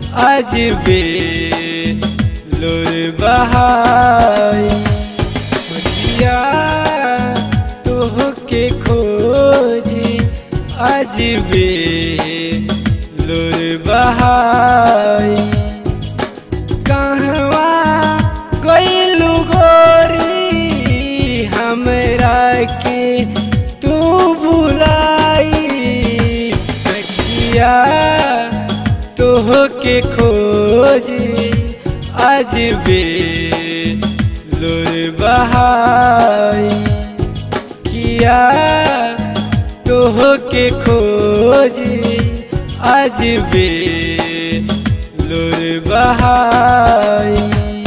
आज बे लोर बहाई किया तोहके खोजी आज बे लोर बहाई कहवा गइलू गोरी हमरा के तू भुलाई किया तोहके खोजी आज बे लोर बहाई किया तोहके खोजी आज बे लोर बहाई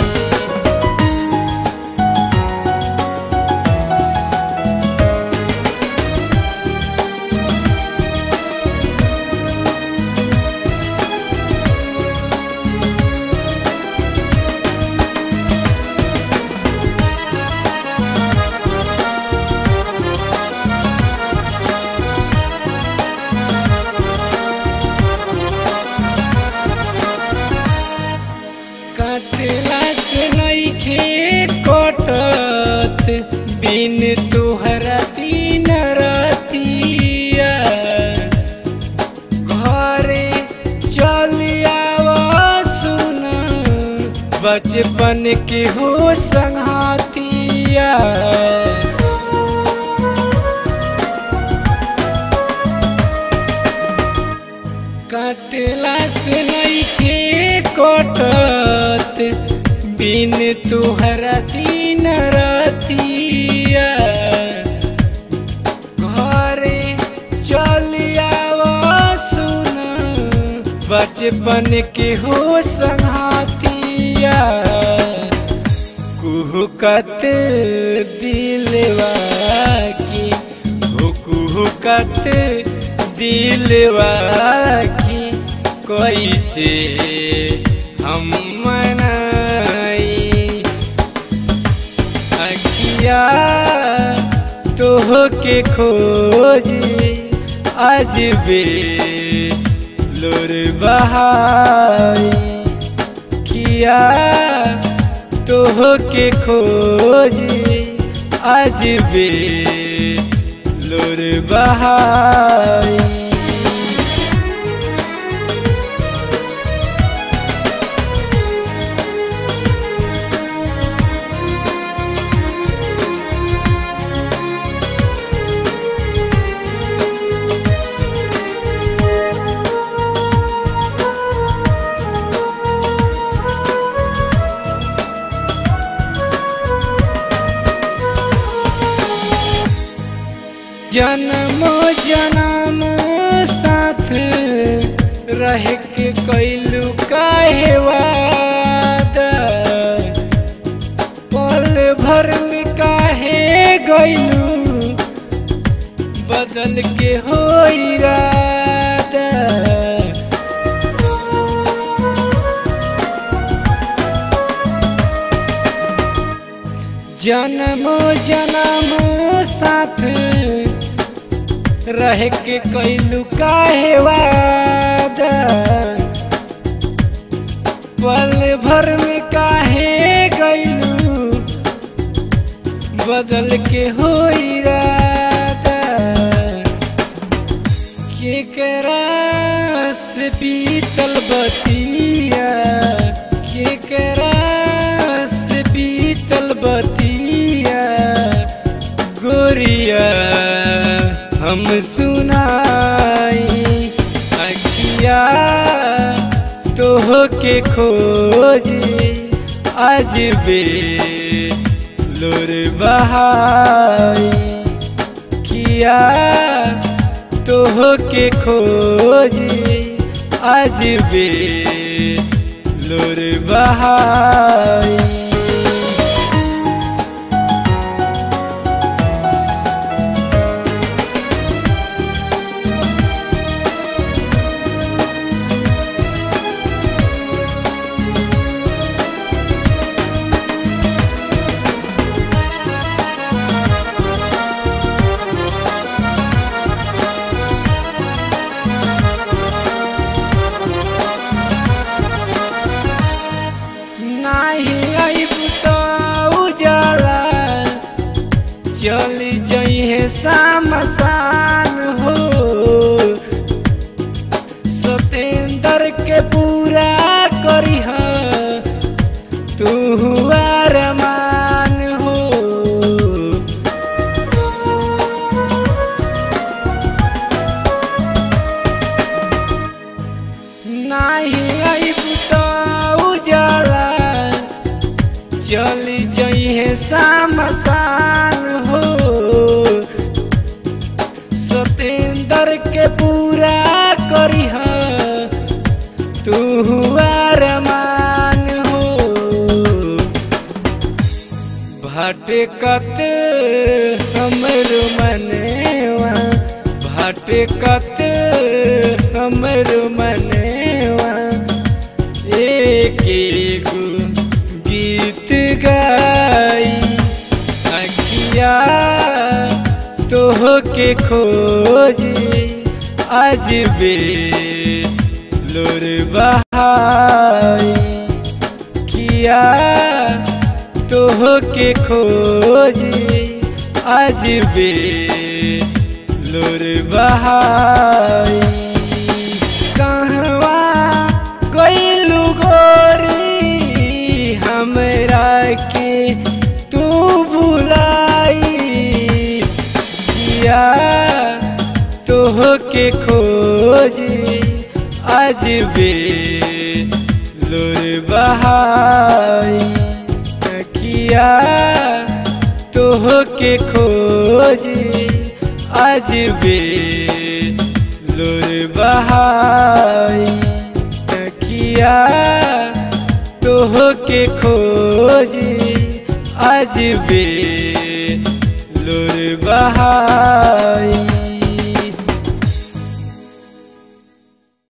कटला से नइखे कटत बिन तुहरा दिन रतिया घरे चल आवा सुन बचपन के हो संगतिया कटला से नइखे कटत बिन तुहरा दिन रतिया घरे चल आवा सुन बचपन के हो संगतिया कुहकत दिलवा की हो कुहकत दिलवा की कैसे हम मनाई अखिया तोहके खोजी आज बे लोर बहाई किया तोहके खोजी आज बे लोर बहाई जन्म जन्म साथ रह के कैलू काहे वादा पल भर में काहे गइलू बदल के हो इरादा जन्म जन्म साथ रह के कैलू काहे वादा पल भर में काहे गइलू बदल के हो इरादा केकरा से बीतल बतिया केकरा से बीतल बतिया गोरिया हम सुनाई अखिया तोहके खोजी आज बे लोर बहाई किया तोहके खोजी आज बे लोर बहाई शमशान हो। सतेंद्र के पूरा करिह तू अरमान हो। नाही आइब तो उजाला चली जइहे शमशान हो। सतेंद्र के पूरा करिह तू अरमान हो। भटकत हमर मनेवा, भटकत हमर मनेवा, एक गीत गाई अखिया तोह के खोजी आज बे लोर बहाई। किया तोह के खोजी आज बे लोर बहाई। कहवा गइलू गोरी हमरा के तू भुलाई। किया तोह के खोजी आज बे लोर बहाई। किया तोह के खोजी आज बे लोर बहाई। किया तोह के खोजी आज बे लोर बहाई।